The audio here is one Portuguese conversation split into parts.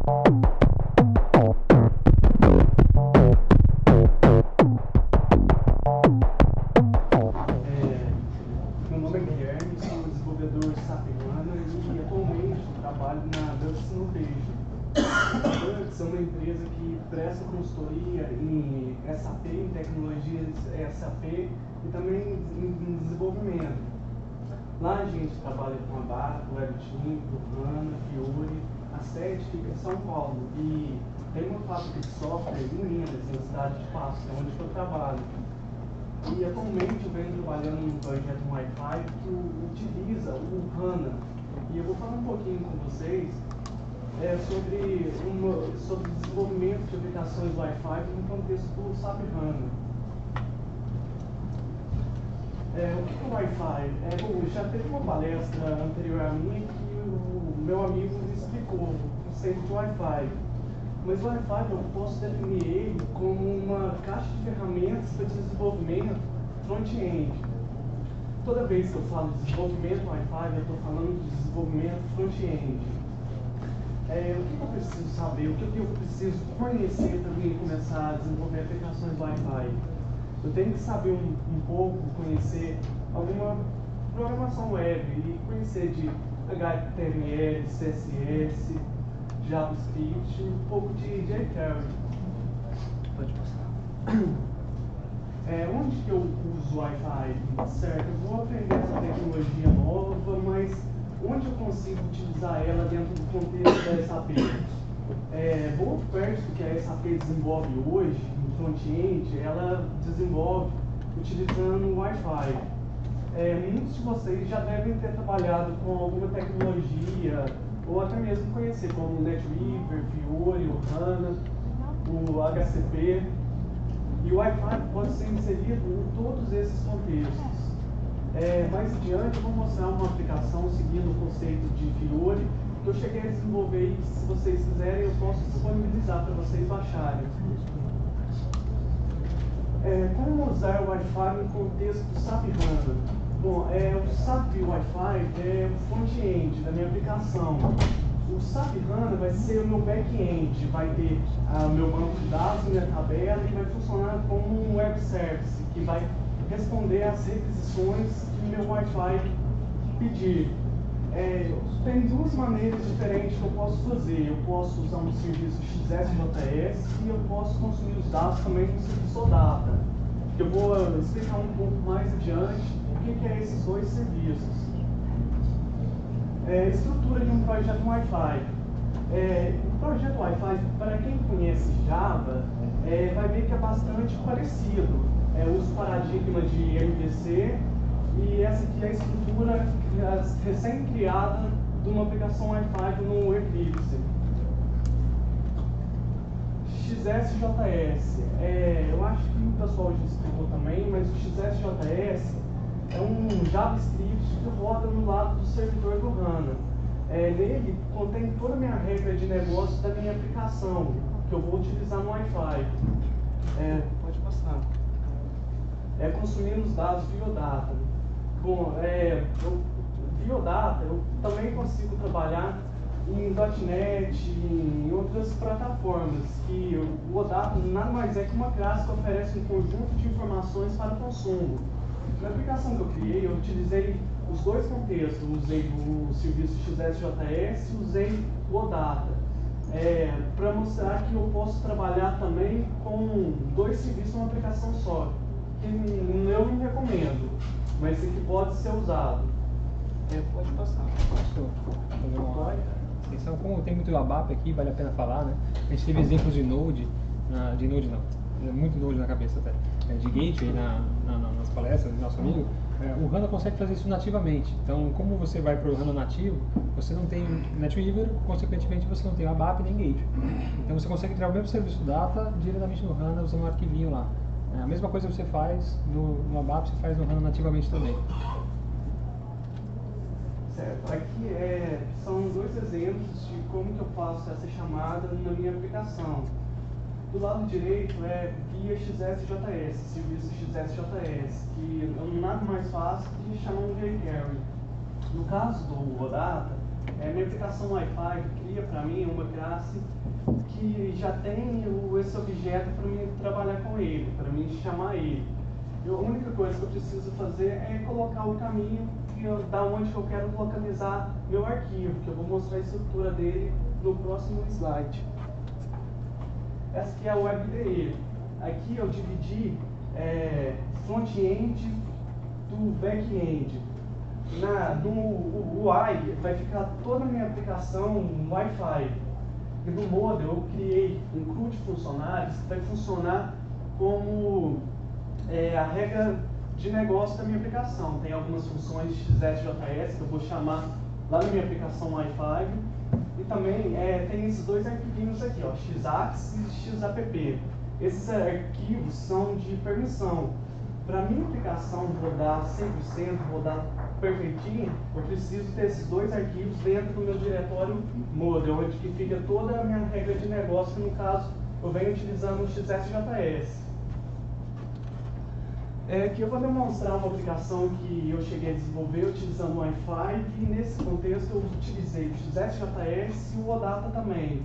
Meu nome é Guilherme, sou desenvolvedor SAP HANA e atualmente trabalho na Dutch Innovation. A Dutch é uma empresa que presta consultoria em SAP, em tecnologias SAP e também em desenvolvimento. Lá a gente trabalha com ABAP, WebTeam, HANA, Fiori. A sede fica em São Paulo e tem uma fábrica de software em Minas, na cidade de Passo, que é onde eu trabalho. E atualmente eu venho trabalhando num projeto Wi-Fi que utiliza o HANA. E eu vou falar um pouquinho com vocês sobre desenvolvimento de aplicações Wi-Fi no contexto do SAP HANA. O que é o Wi-Fi? Bom, já teve uma palestra anterior a mim que o meu amigo me explicou o conceito de Wi-Fi. Mas o Wi-Fi eu posso definir ele como uma caixa de ferramentas para desenvolvimento front-end. Toda vez que eu falo de desenvolvimento Wi-Fi, eu estou falando de desenvolvimento front-end. O que eu preciso saber, o que eu preciso conhecer para mim começar a desenvolver aplicações Wi-Fi? Eu tenho que saber um pouco, conhecer alguma programação web e conhecer de HTML, CSS, JavaScript e um pouco de jQuery. Pode passar. Onde que eu uso Wi-Fi? Certo, eu vou aprender essa tecnologia nova, mas onde eu consigo utilizar ela dentro do contexto da SAP? Boa parte do que a SAP desenvolve hoje, no front-end, ela desenvolve utilizando o Wi-Fi. Muitos de vocês já devem ter trabalhado com alguma tecnologia, ou até mesmo conhecer, como o NetWeaver, Fiori, o HANA, o HCP. E o Wi-Fi pode ser inserido em todos esses contextos. Mais adiante eu vou mostrar uma aplicação seguindo o conceito de Fiori, que eu cheguei a desenvolver e se vocês quiserem eu posso disponibilizar para vocês baixarem. Como usar o Wi-Fi no contexto do SAP HANA? Bom, o SAP Wi-Fi é o front-end da minha aplicação. O SAP HANA vai ser o meu back-end, vai ter meu banco de dados, minha tabela e vai funcionar como um web service, que vai responder às requisições que meu Wi-Fi pedir. Tem duas maneiras diferentes que eu posso fazer. Eu posso usar um serviço XSJS e eu posso consumir os dados também no serviço OData. Eu vou explicar um pouco mais adiante o que é esses dois serviços. Estrutura de um projeto Wi-Fi. O projeto Wi-Fi, para quem conhece Java, vai ver que é bastante parecido. Usa o paradigma de MVC e essa aqui é a estrutura recém-criada de uma aplicação Wi-Fi no Eclipse. XSJS, eu acho que o pessoal já explicou também, mas o XSJS é um JavaScript que roda no lado do servidor do HANA. Nele contém toda a minha regra de negócio da minha aplicação, que eu vou utilizar no Wi-Fi. Pode passar. Consumindo os dados via OData. Bom, via OData eu também consigo trabalhar em .NET, em outras plataformas, que o OData nada mais é que uma classe que oferece um conjunto de informações para consumo. Na aplicação que eu criei, eu utilizei os dois contextos, usei o serviço XSJS e usei o OData, para mostrar que eu posso trabalhar também com dois serviços numa aplicação só, que eu não recomendo, mas que pode ser usado. Pode passar. Pode. Então, como tem muito ABAP aqui, vale a pena falar, né? A gente teve exemplos de Node, muito Node na cabeça até, de Gateway nas palestras do nosso amigo. O HANA consegue fazer isso nativamente. Então, como você vai para o HANA nativo, você não tem NetWeaver, consequentemente você não tem ABAP nem Gateway. Então, você consegue criar o mesmo serviço data diretamente no HANA usando um arquivinho lá. A mesma coisa que você faz no ABAP, você faz no HANA nativamente também. Certo, aqui são dois exemplos de como que eu faço essa chamada na minha aplicação. Do lado direito via XSJS, serviço XSJS, que eu nada mais faço que chamar um jQuery. No caso do OData, minha aplicação Wi-Fi cria categoria, para mim, uma classe que já tem esse objeto para mim trabalhar com ele, para mim chamar ele. A única coisa que eu preciso fazer é colocar o caminho da onde eu quero localizar meu arquivo, que eu vou mostrar a estrutura dele no próximo slide. Essa aqui é a web IDE. Aqui eu dividi front-end do back-end. No UI vai ficar toda a minha aplicação Wi-Fi. E no model eu criei um CRUD de funcionários que vai funcionar como a regra de negócio da minha aplicação. Tem algumas funções XSJS que eu vou chamar lá na minha aplicação Wi-Fi. E também tem esses dois arquivinhos aqui, ó, XAXIS e XAPP. Esses arquivos são de permissão. Para minha aplicação rodar 100%, rodar perfeitinho, eu preciso ter esses dois arquivos dentro do meu diretório model, onde que fica toda a minha regra de negócio, que no caso eu venho utilizando o XSJS. Aqui eu vou demonstrar uma aplicação que eu cheguei a desenvolver utilizando o Wi-Fi, e nesse contexto eu utilizei o XSJS e o OData também.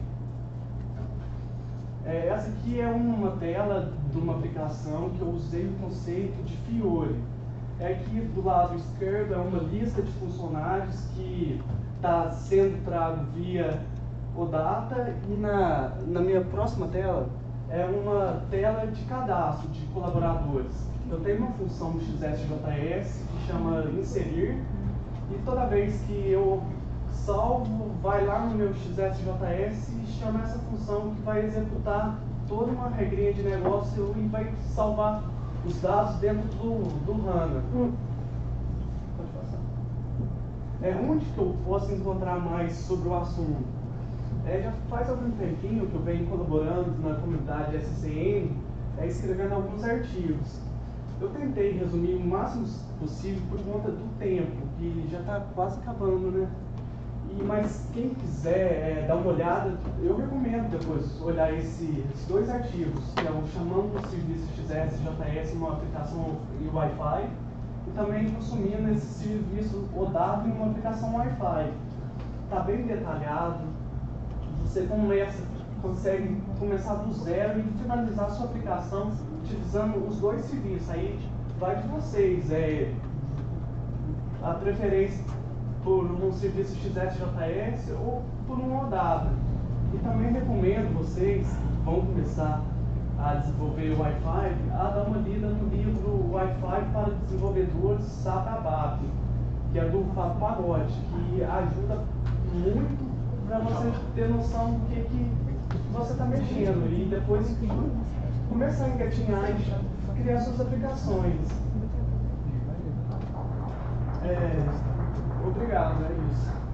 Essa aqui é uma tela de uma aplicação que eu usei o conceito de Fiori. Aqui do lado esquerdo é uma lista de funcionários que está sendo trago via OData, e na minha próxima tela é uma tela de cadastro de colaboradores. Eu tenho uma função no XSJS que chama inserir, e toda vez que eu salvo, vai lá no meu XSJS e chama essa função que vai executar toda uma regrinha de negócio e vai salvar os dados dentro do HANA. Pode passar. Onde que eu posso encontrar mais sobre o assunto? Já faz algum tempinho que eu venho colaborando na comunidade SCN, escrevendo alguns artigos. Eu tentei resumir o máximo possível por conta do tempo, que já está quase acabando, né? Mas quem quiser dar uma olhada, eu recomendo depois olhar esses dois artigos, que é o Chamando o Serviço XSJS numa aplicação Wi-Fi, e também consumindo esse serviço OData em uma aplicação Wi-Fi. Está bem detalhado, você consegue começar do zero e finalizar a sua aplicação utilizando os dois serviços. Aí vai de vocês, a preferência por um serviço XSJS ou por um OData. E também recomendo vocês que vão começar a desenvolver o Wi-Fi a dar uma lida no livro Wi-Fi para desenvolvedores SAP ABAP, que é do Fábio Magotti, que ajuda muito para você ter noção do que você está mexendo e depois começar a engatinhar e criar suas aplicações. Obrigado, é isso.